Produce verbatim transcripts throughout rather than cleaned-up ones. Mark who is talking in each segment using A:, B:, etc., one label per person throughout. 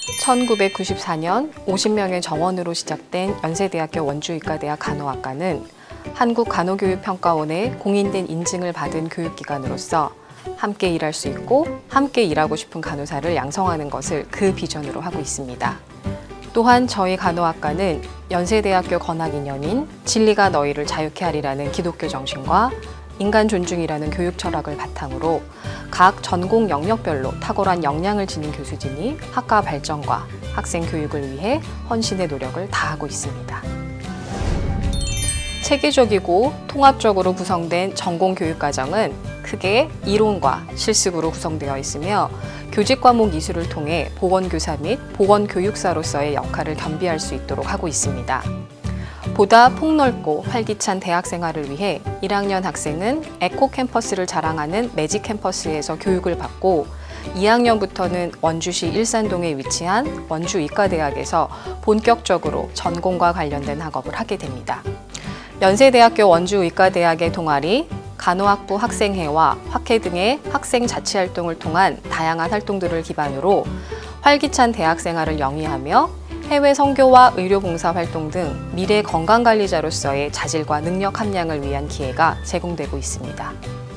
A: 천구백구십사 년 오십 명의 정원으로 시작된 연세대학교 원주의과대학 간호학과는 한국간호교육평가원의 공인된 인증을 받은 교육기관으로서 함께 일할 수 있고 함께 일하고 싶은 간호사를 양성하는 것을 그 비전으로 하고 있습니다. 또한 저희 간호학과는 연세대학교 건학이념인 진리가 너희를 자유케 하리라는 기독교 정신과 인간 존중이라는 교육 철학을 바탕으로 각 전공 영역별로 탁월한 역량을 지닌 교수진이 학과 발전과 학생 교육을 위해 헌신의 노력을 다하고 있습니다. 체계적이고 통합적으로 구성된 전공 교육과정은 크게 이론과 실습으로 구성되어 있으며 교직 과목 이수를 통해 보건교사 및 보건교육사로서의 역할을 겸비할 수 있도록 하고 있습니다. 보다 폭넓고 활기찬 대학 생활을 위해 일 학년 학생은 에코 캠퍼스를 자랑하는 매직 캠퍼스에서 교육을 받고 이 학년부터는 원주시 일산동에 위치한 원주의과대학에서 본격적으로 전공과 관련된 학업을 하게 됩니다. 연세대학교 원주의과대학의 동아리, 간호학부 학생회와 학회 등의 학생 자치활동을 통한 다양한 활동들을 기반으로 활기찬 대학 생활을 영위하며 해외 선교와 의료봉사 활동 등 미래 건강관리자로서의 자질과 능력 함량을 위한 기회가 제공되고 있습니다.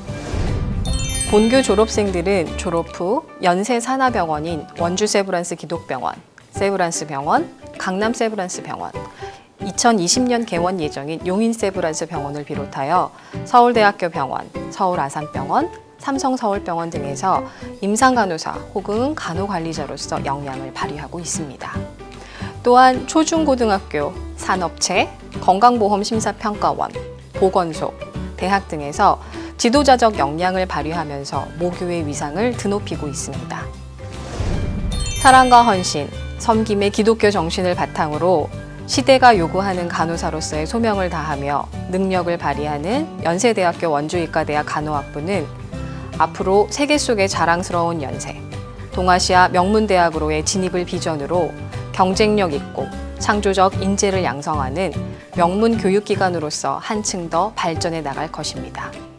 A: 본교 졸업생들은 졸업 후 연세산하병원인 원주세브란스 기독병원, 세브란스병원, 강남세브란스병원, 이천이십 년 개원 예정인 용인세브란스병원을 비롯하여 서울대학교 병원, 서울아산병원, 삼성서울병원 등에서 임상간호사 혹은 간호관리자로서 역량을 발휘하고 있습니다. 또한 초중고등학교, 산업체, 건강보험심사평가원, 보건소, 대학 등에서 지도자적 역량을 발휘하면서 모교의 위상을 드높이고 있습니다. 사랑과 헌신, 섬김의 기독교 정신을 바탕으로 시대가 요구하는 간호사로서의 소명을 다하며 능력을 발휘하는 연세대학교 원주의과대학 간호학부는 앞으로 세계 속의 자랑스러운 연세, 동아시아 명문대학으로의 진입을 비전으로 경쟁력 있고 창조적 인재를 양성하는 명문 교육기관으로서 한층 더 발전해 나갈 것입니다.